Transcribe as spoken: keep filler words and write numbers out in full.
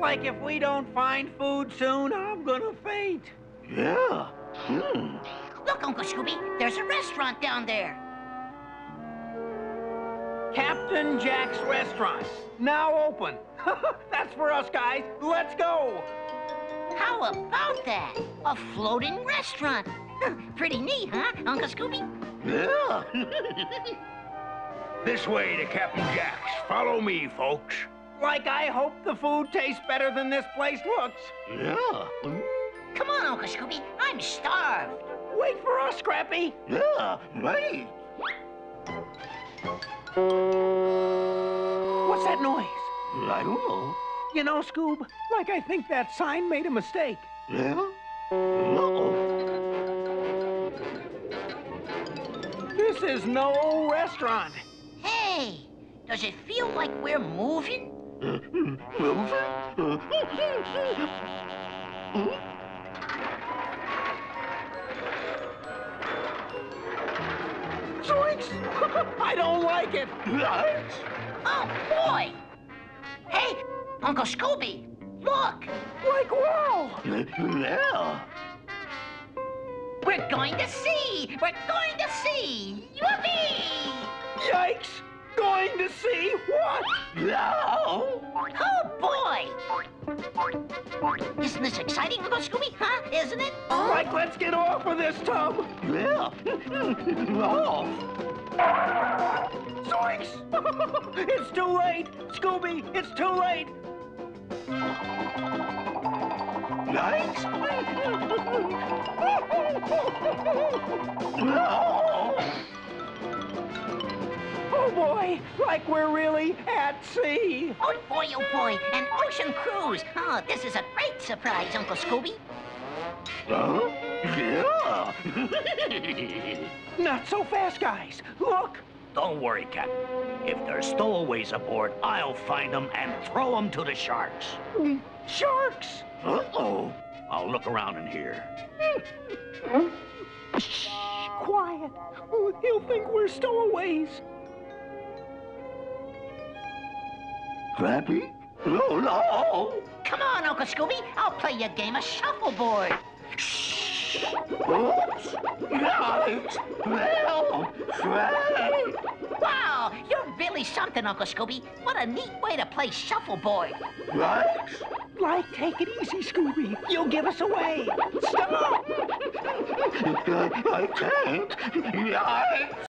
Like if we don't find food soon, I'm gonna faint. Yeah. Hmm. Look, Uncle Scooby, there's a restaurant down there. Captain Jack's Restaurant, now open. That's for us, guys. Let's go. How about that? A floating restaurant. Pretty neat, huh, Uncle Scooby? Yeah. This way to Captain Jack's. Follow me, folks. Like I hope the food tastes better than this place looks. Yeah. Hmm. Come on, Uncle Scooby, I'm starved. Wait for us, Scrappy. Yeah, right. What's that noise? I don't know. You know, Scoob, like I think that sign made a mistake. Yeah? Uh-oh. This is no restaurant. Hey, does it feel like we're moving? Zoinks! I don't like it. Right? Oh, boy! Hey, Uncle Scooby, look! Like wow! Yeah. We're going to sea! We're going to sea! Yippee! Yikes! Going to see what? No. Oh, boy! Isn't this exciting, Uncle Scooby, huh? Isn't it? Like, let's get off of this tub. Yeah. Off. Zoinks! It's too late. Scooby, it's too late. Yikes. No. Oh, boy. Like we're really at sea. Oh, boy, oh, boy. An ocean cruise. Oh, this is a great surprise, Uncle Scooby. Huh? Yeah. Not so fast, guys. Look. Don't worry, Captain. If there's stowaways aboard, I'll find them and throw them to the sharks. Sharks. Uh-oh. I'll look around in here. Shh. Quiet. Oh, he'll think we're stowaways. Scrappy? No, no. Come on, Uncle Scooby. I'll play you a game of shuffleboard. Oops. Yikes. Well, Scrappy. Wow, you're really something, Uncle Scooby. What a neat way to play shuffleboard. Right? Like, take it easy, Scooby. You'll give us away. Stop! I, I can't. Yikes.